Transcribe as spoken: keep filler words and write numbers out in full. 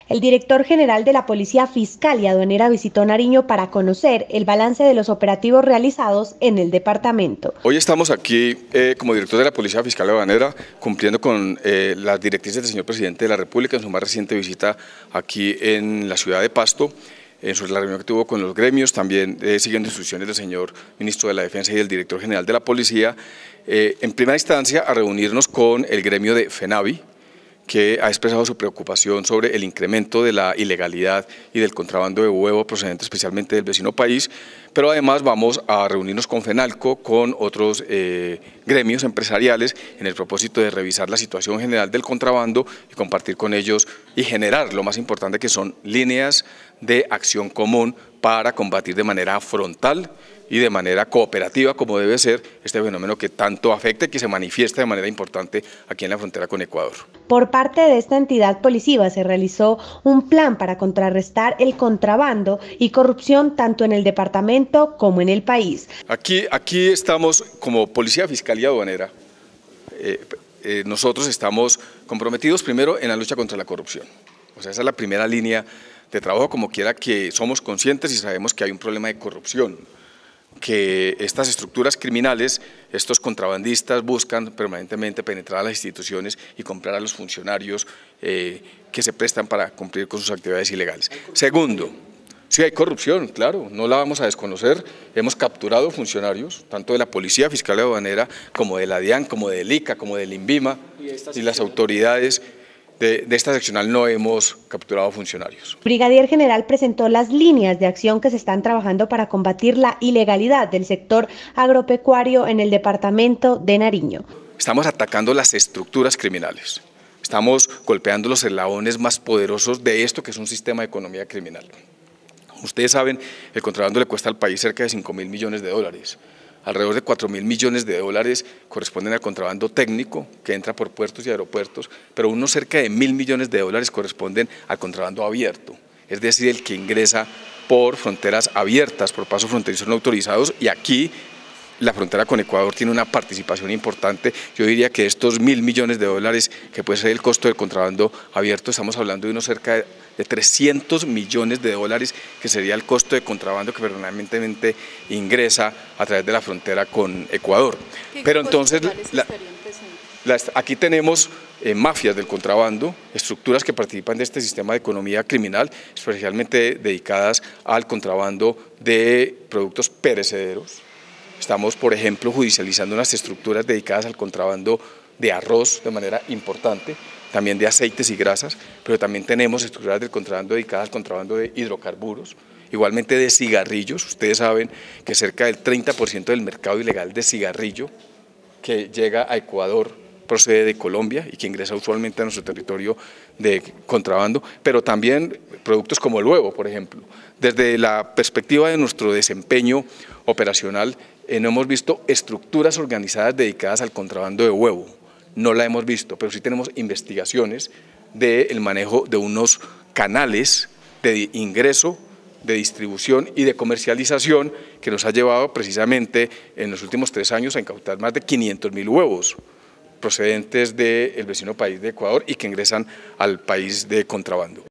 El director general de la Policía Fiscal y Aduanera visitó Nariño para conocer el balance de los operativos realizados en el departamento. Hoy estamos aquí eh, como director de la Policía Fiscal y Aduanera cumpliendo con eh, las directrices del señor Presidente de la República en su más reciente visita aquí en la ciudad de Pasto, en la reunión que tuvo con los gremios, también eh, siguiendo instrucciones del señor Ministro de la Defensa y del Director General de la Policía, eh, en primera instancia a reunirnos con el gremio de FENAVI, que ha expresado su preocupación sobre el incremento de la ilegalidad y del contrabando de huevo procedente especialmente del vecino país, pero además vamos a reunirnos con FENALCO, con otros eh, gremios empresariales en el propósito de revisar la situación general del contrabando y compartir con ellos y generar lo más importante, que son líneas de acción común para combatir de manera frontal y de manera cooperativa, como debe ser, este fenómeno que tanto afecta y que se manifiesta de manera importante aquí en la frontera con Ecuador. Por parte de esta entidad policiva se realizó un plan para contrarrestar el contrabando y corrupción tanto en el departamento como en el país. Aquí, aquí estamos como Policía Fiscal y Aduanera, eh, eh, nosotros estamos comprometidos primero en la lucha contra la corrupción. O sea, esa es la primera línea de trabajo, como quiera que somos conscientes y sabemos que hay un problema de corrupción, que estas estructuras criminales, estos contrabandistas buscan permanentemente penetrar a las instituciones y comprar a los funcionarios eh, que se prestan para cumplir con sus actividades ilegales. Segundo, sí hay corrupción, claro, no la vamos a desconocer, hemos capturado funcionarios, tanto de la Policía Fiscal y Aduanera, como de la DIAN, como del ICA, como del INVIMA, y las autoridades De, de esta seccional no hemos capturado funcionarios. El brigadier general presentó las líneas de acción que se están trabajando para combatir la ilegalidad del sector agropecuario en el departamento de Nariño. Estamos atacando las estructuras criminales, estamos golpeando los eslabones más poderosos de esto que es un sistema de economía criminal. Ustedes saben, el contrabando le cuesta al país cerca de cinco mil millones de dólares. Alrededor de cuatro mil millones de dólares corresponden al contrabando técnico que entra por puertos y aeropuertos, pero unos cerca de mil millones de dólares corresponden al contrabando abierto, es decir, el que ingresa por fronteras abiertas, por pasos fronterizos no autorizados, y aquí la frontera con Ecuador tiene una participación importante. Yo diría que estos mil millones de dólares que puede ser el costo del contrabando abierto, estamos hablando de unos cerca de, de trescientos millones de dólares que sería el costo de contrabando que permanentemente ingresa a través de la frontera con Ecuador. Pero entonces la, la, aquí tenemos eh, mafias del contrabando, estructuras que participan de este sistema de economía criminal, especialmente dedicadas al contrabando de productos perecederos. Estamos, por ejemplo, judicializando unas estructuras dedicadas al contrabando de arroz de manera importante, también de aceites y grasas, pero también tenemos estructuras del contrabando dedicadas al contrabando de hidrocarburos, igualmente de cigarrillos. Ustedes saben que cerca del treinta por ciento del mercado ilegal de cigarrillo que llega a Ecuador procede de Colombia y que ingresa usualmente a nuestro territorio de contrabando, pero también productos como el huevo, por ejemplo. Desde la perspectiva de nuestro desempeño operacional, eh, no hemos visto estructuras organizadas dedicadas al contrabando de huevo, no la hemos visto, pero sí tenemos investigaciones del manejo de unos canales de ingreso, de distribución y de comercialización que nos ha llevado precisamente en los últimos tres años a incautar más de quinientos mil huevos procedentes del vecino país de Ecuador y que ingresan al país de contrabando.